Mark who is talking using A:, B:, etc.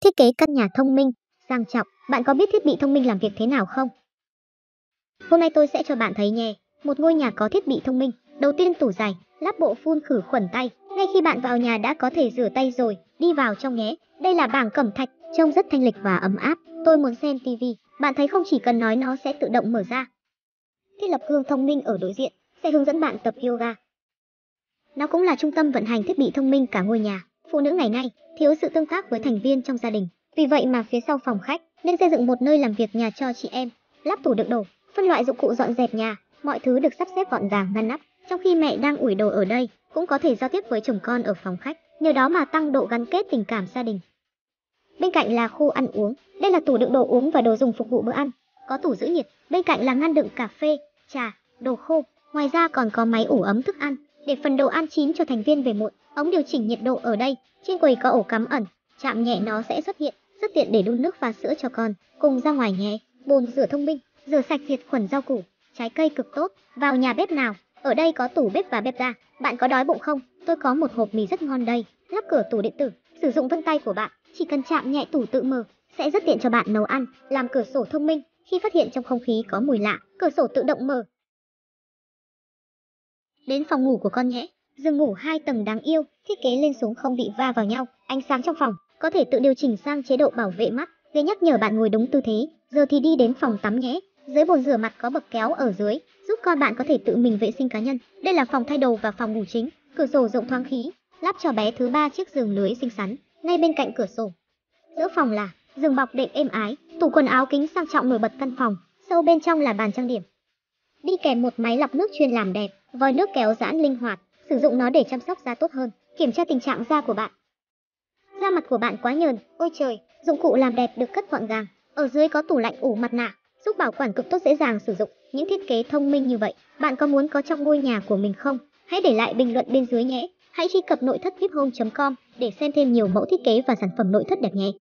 A: Thiết kế căn nhà thông minh, sang trọng, bạn có biết thiết bị thông minh làm việc thế nào không? Hôm nay tôi sẽ cho bạn thấy nhé, một ngôi nhà có thiết bị thông minh. Đầu tiên tủ giày, lắp bộ phun khử khuẩn tay. Ngay khi bạn vào nhà đã có thể rửa tay rồi, đi vào trong nhé. Đây là bảng cẩm thạch, trông rất thanh lịch và ấm áp. Tôi muốn xem tivi, bạn thấy không, chỉ cần nói nó sẽ tự động mở ra. Thiết lập gương thông minh ở đối diện, sẽ hướng dẫn bạn tập yoga. Nó cũng là trung tâm vận hành thiết bị thông minh cả ngôi nhà. Phụ nữ ngày nay thiếu sự tương tác với thành viên trong gia đình. Vì vậy mà phía sau phòng khách nên xây dựng một nơi làm việc nhà cho chị em, lắp tủ đựng đồ, phân loại dụng cụ dọn dẹp nhà, mọi thứ được sắp xếp gọn gàng ngăn nắp. Trong khi mẹ đang ủi đồ ở đây, cũng có thể giao tiếp với chồng con ở phòng khách, nhờ đó mà tăng độ gắn kết tình cảm gia đình. Bên cạnh là khu ăn uống, đây là tủ đựng đồ uống và đồ dùng phục vụ bữa ăn, có tủ giữ nhiệt, bên cạnh là ngăn đựng cà phê, trà, đồ khô. Ngoài ra còn có máy ủ ấm thức ăn, để phần đồ ăn chín cho thành viên về muộn. Ống điều chỉnh nhiệt độ ở đây, trên quầy có ổ cắm ẩn, chạm nhẹ nó sẽ xuất hiện, rất tiện để đun nước pha sữa cho con. Cùng ra ngoài nhé. Bồn rửa thông minh, rửa sạch diệt khuẩn rau củ, trái cây cực tốt. Vào nhà bếp nào, ở đây có tủ bếp và bếp ga. Bạn có đói bụng không? Tôi có một hộp mì rất ngon đây. Lắp cửa tủ điện tử, sử dụng vân tay của bạn, chỉ cần chạm nhẹ tủ tự mở, sẽ rất tiện cho bạn nấu ăn. Làm cửa sổ thông minh, khi phát hiện trong không khí có mùi lạ, cửa sổ tự động mở. Đến phòng ngủ của con nhé. Giường ngủ 2 tầng đáng yêu, thiết kế lên xuống không bị va vào nhau. Ánh sáng trong phòng có thể tự điều chỉnh sang chế độ bảo vệ mắt, để nhắc nhở bạn ngồi đúng tư thế. Giờ thì đi đến phòng tắm nhé. Dưới bồn rửa mặt có bậc kéo ở dưới, giúp con bạn có thể tự mình vệ sinh cá nhân. Đây là phòng thay đồ và phòng ngủ chính. Cửa sổ rộng thoáng khí, lắp cho bé thứ 3 chiếc giường lưới xinh xắn ngay bên cạnh cửa sổ. Giữa phòng là giường bọc đệm êm ái, tủ quần áo kính sang trọng nổi bật căn phòng. Sâu bên trong là bàn trang điểm, đi kèm một máy lọc nước chuyên làm đẹp, vòi nước kéo giãn linh hoạt, sử dụng nó để chăm sóc da tốt hơn, kiểm tra tình trạng da của bạn. Da mặt của bạn quá nhờn, ôi trời, dụng cụ làm đẹp được cất gọn gàng. Ở dưới có tủ lạnh ủ mặt nạ, giúp bảo quản cực tốt, dễ dàng sử dụng. Những thiết kế thông minh như vậy, bạn có muốn có trong ngôi nhà của mình không? Hãy để lại bình luận bên dưới nhé. Hãy truy cập nội thất viphome.com để xem thêm nhiều mẫu thiết kế và sản phẩm nội thất đẹp nhé.